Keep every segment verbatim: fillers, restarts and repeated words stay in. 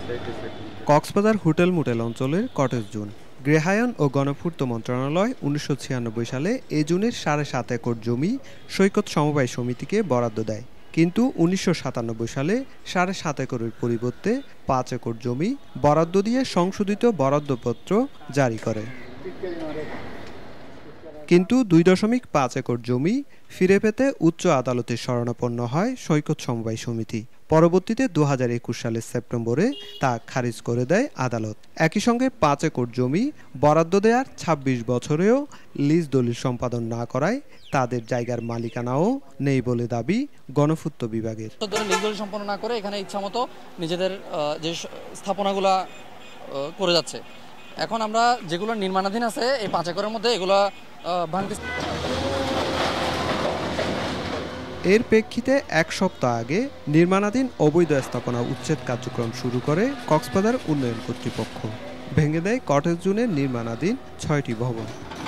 Cox's Bazar hotel motel অঞ্চলের cottage zone গৃহায়ন ও গণপূর্ত মন্ত্রণালয় উনিশশো ছিয়ানব্বই সালে এ জোনের সাড়ে সাত একর জমি সৈকত সমবায় সমিতিকে বরাদ্দ দেয়, কিন্তু উনিশশো সাতানব্বই সালে সাড়ে সাত একরের পরিবর্তে পাঁচ একর জমি বরাদ্দ দিয়ে সংশোধিত বরাদ্দপত্র জারি করে। কিন্তু দুই দশমিক পাঁচ একর জমি ফিরে পেতে উচ্চ আদালতে শরণাপন্ন হয় সৈকত সমবায় সমিতি। পরবর্তীতে দু হাজার একুশ সালের সেপ্টেম্বরে তা খারিজ করে দেয় আদালত। একই সঙ্গে পাঁচ একর জমি বরাদ্দ দেওয়ার ছাব্বিশ বছরেও লিজ দলিল সম্পাদন না করায় তাদের জায়গার মালিকানাও নেই বলে দাবি গণপূর্ত বিভাগের। লিজ দলিল সম্পন্ন না করে এখানে ইচ্ছামতো নিজেদের যে স্থাপনাগুলা করে যাচ্ছে। এখন আমরা যেগুলো নির্মাণাধীন আছে এই পাঁচ একরের মধ্যে এগুলো ভাঙতে। এর প্রেক্ষিতে এক সপ্তাহ আগে নির্মাণাধীন অবৈধ স্থাপনা উচ্ছেদ কার্যক্রম শুরু করে কক্সবাজার উন্নয়ন কর্তৃপক্ষ। ভেঙে দেয় কটেজ জোনের নির্মাণাধীন ছয়টি ভবন।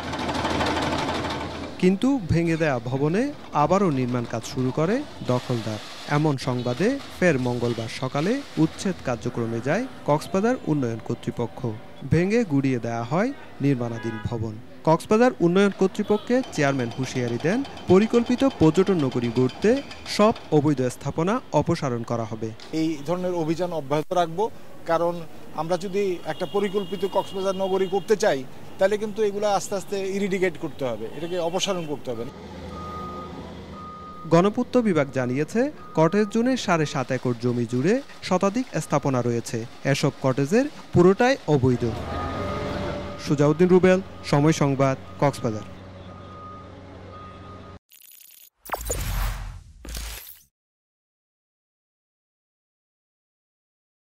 কিন্তু ভেঙে দেয়া ভবনে আবারও নির্মাণ কাজ শুরু করে দখলদার। এমন সংবাদে ফের মঙ্গলবার সকালে উচ্ছেদ কার্যক্রমে যায় কক্সবাজার উন্নয়ন কর্তৃপক্ষ। ভেঙে গুড়িয়ে দেয়া হয় নির্মাণাধীন ভবন। কক্সবাজার উন্নয়ন কর্তৃপক্ষের চেয়ারম্যান হুঁশিয়ারি দেন, পরিকল্পিত পর্যটন নগরী গড়তে সব অবৈধ স্থাপনা অপসারণ করা হবে। এই ধরনের অভিযান অব্যাহত রাখবো, কারণ আমরা যদি একটা পরিকল্পিত কক্সবাজার নগরী করতে চাই তাহলে কিন্তু এগুলো আস্তে আস্তে ইরিডিকেট করতে হবে, এটাকে অপসারণ করতে হবে। গণপূর্ত বিভাগ জানিয়েছে, কটেজ জোনের সাড়ে সাত একর জমি জুড়ে শতাধিক স্থাপনা রয়েছে। এসব কটেজের পুরোটাই অবৈধ। সুজাউদ্দিন রুবেল, সময় সংবাদ, কক্সবাজার।